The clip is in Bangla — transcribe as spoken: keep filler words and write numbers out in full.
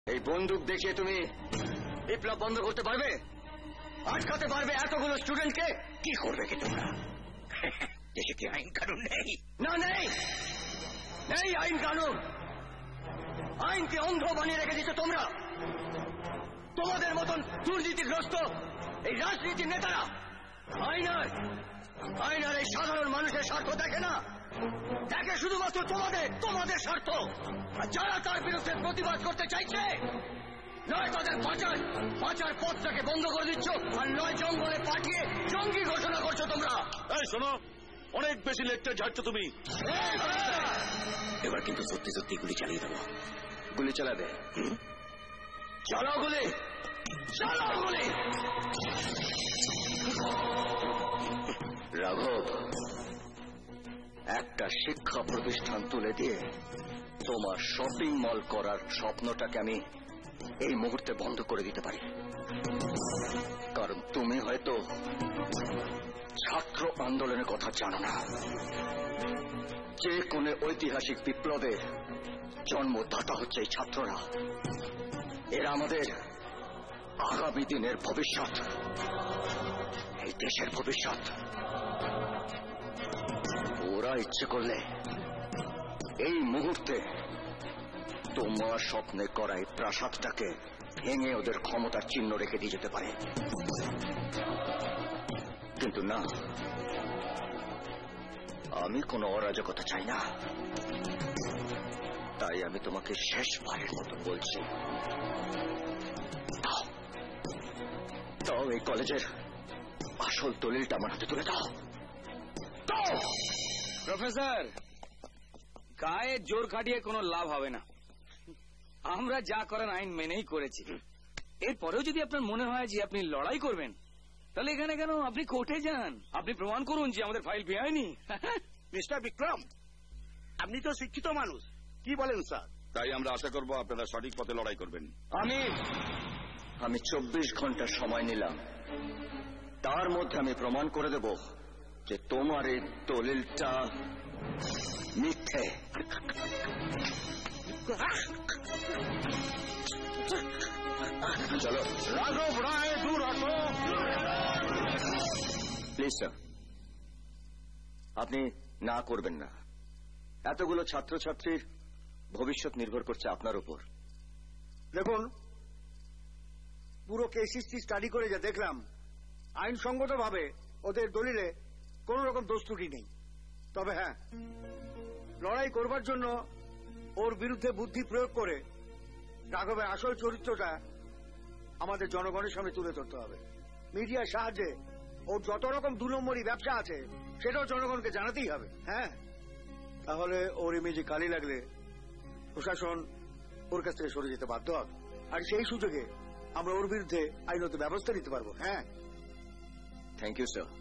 এই বন্দুক দেখিয়ে তুমি বিপ্লব বন্ধ করতে পারবে? আটকাতে পারবে এতগুলো স্টুডেন্টকে? কি করবে কি তোমরা? দেশে কি আইন কানুন নেই? না, নেই, নেই আইন কানুন। আইনকে অন্ধ বানিয়ে রেখে দিচ্ছ তোমরা। তোমাদের মতন দুর্নীতিগ্রস্ত এই রাজনীতির নেতারা আইন আর আইন আর এই সাধারণ মানুষের স্বার্থ দেখে না, দেখে শুধুমাত্র তোমাদের তোমাদের স্বার্থ। আর যারা তার বিরুদ্ধে প্রতিবাদ করতে চাইছে, নয় তাদের পাচার পাচার পথটাকে বন্ধ করে দিচ্ছ, আর নয় জঙ্গলে পাঠিয়ে জঙ্গি ঘোষণা করছো তোমরা। এই শোনো, অনেক বেশি লেকচার ঝাড়ছ তুমি। এবার কিন্তু সত্যি সত্যি গুলি চালিয়ে দেবো। গুলি চালাবে? চালাও গুলি, চালাও গুলি। রাঘব, একটা শিক্ষা প্রতিষ্ঠান তুলে দিয়ে তোমার শপিং মল করার স্বপ্নটাকে আমি এই মুহূর্তে বন্ধ করে দিতে পারি। কারণ তুমি হয়তো ছাত্র আন্দোলনের কথা জানো না। যে কোন ঐতিহাসিক বিপ্লবের জন্মদাতা হচ্ছে এই ছাত্ররা। এরা আমাদের আগামী দিনের ভবিষ্যৎ, এই দেশের ভবিষ্যৎ। ওরা ইচ্ছে করলে এই মুহূর্তে তোমার স্বপ্নে করা এই প্রাসাদটাকে ভেঙে ওদের ক্ষমতার চিহ্ন রেখে দিয়ে যেতে পারে। কিন্তু না, আমি কোনো অরাজকতা চাই না। তাই আমি তোমাকে শেষবারের মতো বলছি, দাও দাও এই কলেজের আসল দলিলটা আমার হাতে তুলে দাও। প্রফেসর, গায়ে জোর খাটিয়ে কোনো লাভ হবে না। আমরা যা করেন আইন মেনেই করেছি। এরপরেও যদি আপনার মনে হয় যে আপনি লড়াই করবেন, তাহলে এখানে কেন, আপনি কোর্টে যান, আপনি প্রমাণ করুন যে আমাদের ফাইল বেআইনি। মিস্টার বিক্রম, আপনি তো শিক্ষিত মানুষ, কি বলেন স্যার? তাই আমরা আশা করব আপনারা সঠিক পথে লড়াই করবেন। আমি আমি চব্বিশ ঘন্টা সময় নিলাম, তার মধ্যে আমি প্রমাণ করে দেব যে তোমার এই দলিলটা মিথ্যে। চলো। রাঘব রায়, দূর হটো। প্লিজ স্যার, আপনি না করবেন না। এতগুলো ছাত্রছাত্রীর ভবিষ্যৎ নির্ভর করছে আপনার উপর। দেখুন, পুরো কেস হিস্ট্রি স্টাডি করে যা দেখলাম, আইনসঙ্গত ভাবে ওদের দলিলে কোন রকম দোষ ত্রুটি নেই। তবে হ্যাঁ, লড়াই করবার জন্য ওর বিরুদ্ধে বুদ্ধি প্রয়োগ করে রাঘবের আসল চরিত্রটা আমাদের জনগণের সামনে তুলে ধরতে হবে। মিডিয়ার সাহায্যে ওর যত রকম দু নম্বরই ব্যবসা আছে সেটাও জনগণকে জানাতেই হবে। হ্যাঁ, তাহলে ওর ইমেজে কালি লাগলে প্রশাসন ওর কাছ থেকে সরে যেতে বাধ্য হবে, আর সেই সুযোগে আমরা ওর বিরুদ্ধে আইনত ব্যবস্থা নিতে পারবো। হ্যাঁ, থ্যাংক ইউ স্যার।